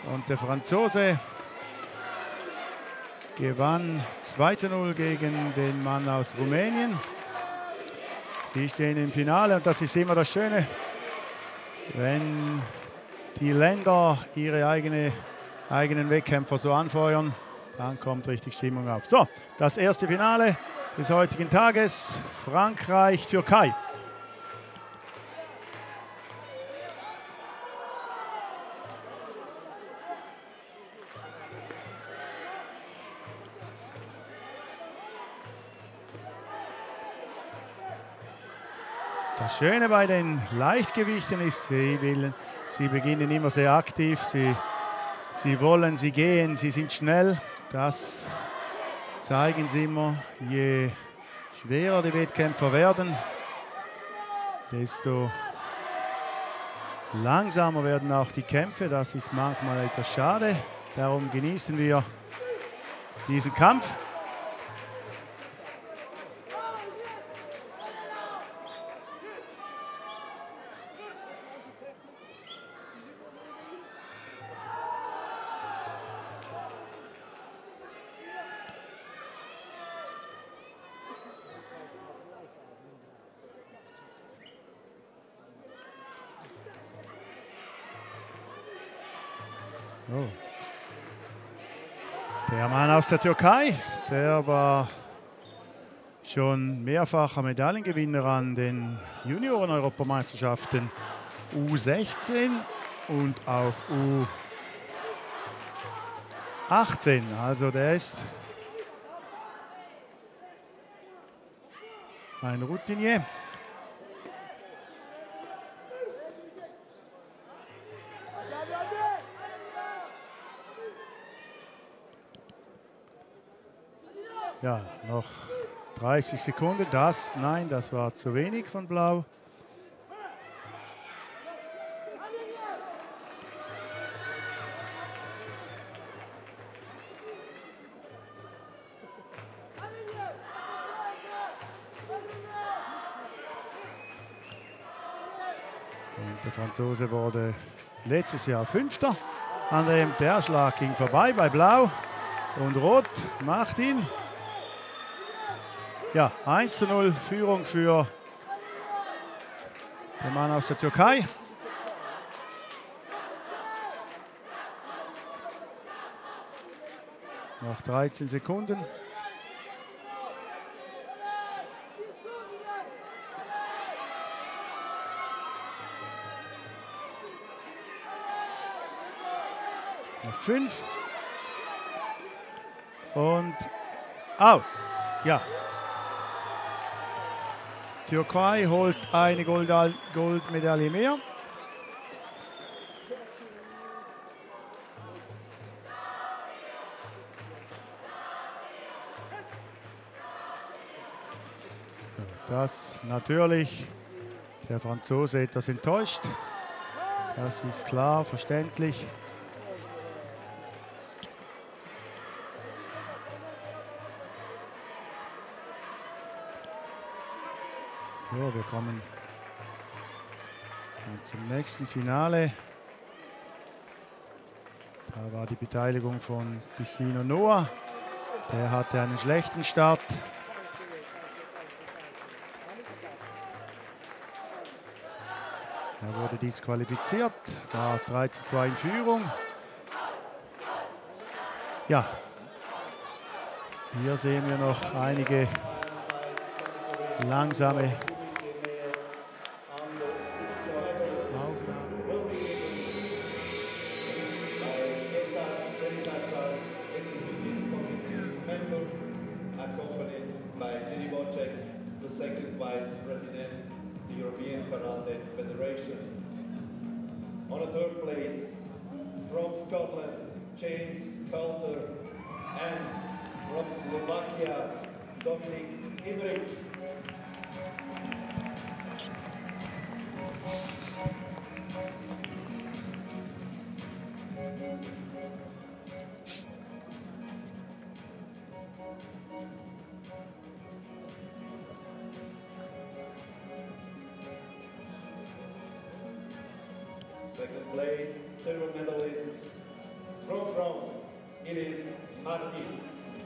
Und der Franzose gewann 2:0 gegen den Mann aus Rumänien. Sie stehen im Finale und das ist immer das Schöne, wenn die Länder ihre eigenen Wettkämpfer so anfeuern, dann kommt richtig Stimmung auf. So, das erste Finale des heutigen Tages, Frankreich-Türkei. Das Schöne bei den Leichtgewichten ist, sie beginnen immer sehr aktiv, sie wollen, sie gehen, sie sind schnell. Das zeigen sie immer. Je schwerer die Wettkämpfer werden, desto langsamer werden auch die Kämpfe. Das ist manchmal etwas schade. Darum genießen wir diesen Kampf. Oh. Der Mann aus der Türkei, der war schon mehrfacher Medaillengewinner an den Junioren-Europameisterschaften U16 und auch U18. Also der ist ein Routinier. Ja, noch 30 Sekunden. Nein, das war zu wenig von Blau. Und der Franzose wurde letztes Jahr Fünfter. Der Schlag ging vorbei bei Blau. Und Rot macht ihn. Ja, 1:0 Führung für den Mann aus der Türkei. Noch 13 Sekunden. Noch 5. Und aus. Ja. Türkei holt eine Goldmedaille mehr. Das natürlich der Franzose etwas enttäuscht. Das ist klar, verständlich. So, wir kommen zum nächsten Finale. Da war die Beteiligung von Tissino Noah. Der hatte einen schlechten Start. Er wurde disqualifiziert, war 3:2 in Führung. Ja, hier sehen wir noch einige langsame On a third place, from Scotland, James Coulter, and from Slovakia, Dominik Imrich. Second place, silver medalist Iris Martin.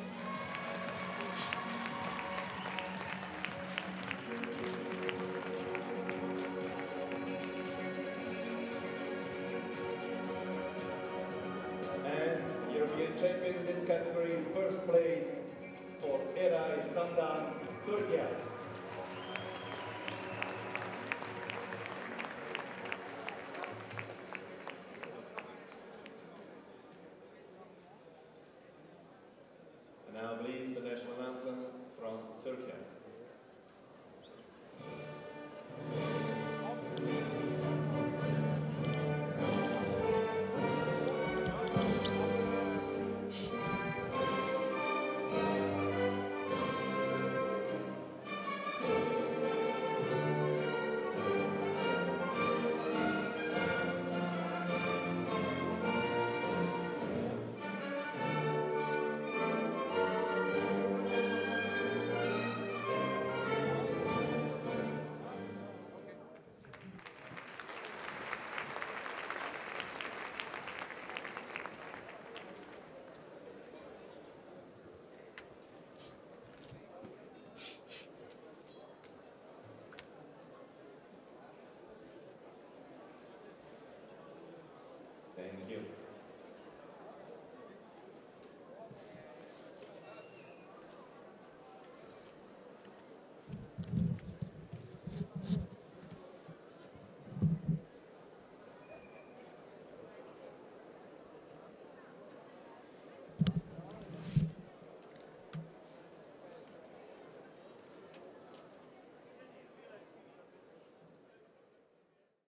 And European champion in this category, first place for Eray Sandan, Turkey. And now please the national anthem from Turkey. Thank you.